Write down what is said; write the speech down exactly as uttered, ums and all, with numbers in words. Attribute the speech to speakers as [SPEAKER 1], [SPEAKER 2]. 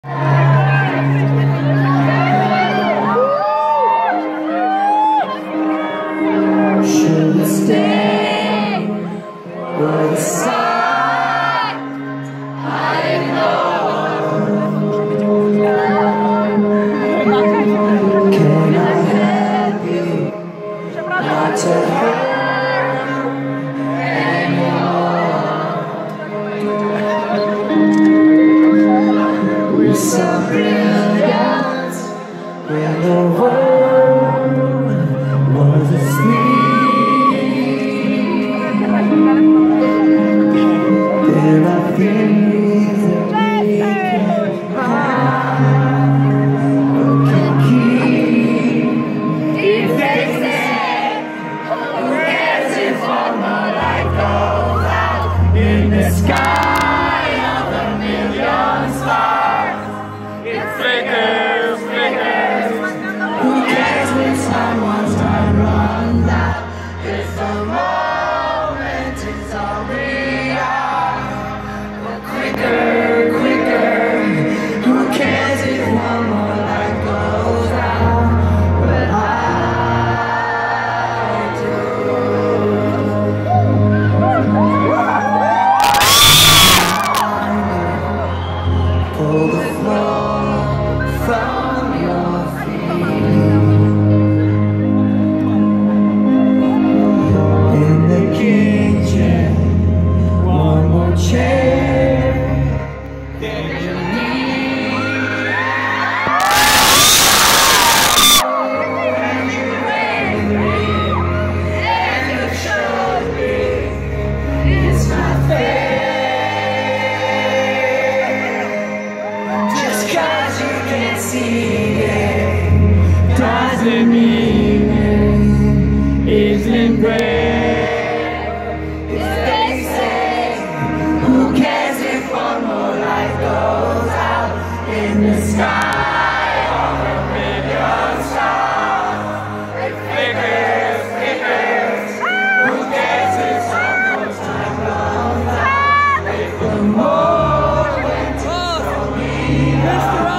[SPEAKER 1] Should stay by the side. I know. Can I help you not to hurt anymore? We're so brilliant when the world was asleep. There are things that we can hide, but can keep. If they say, who cares if all my light goes out in the sky of a million stars? It flickers, flickers. Who cares when someone's time runs out? If the moment is all we are. But quicker, quicker. Who cares if one more light goes out? But I do. Pull the floor from your feet. In the kitchen, one more chair than you need. And you're angry, and you should be. It's not fair. Just 'cause you can't see it doesn't mean it isn't great. In the sky of a million stars, it flickers, flickers. Who cares if someone's time runs out? If the moment is only ours.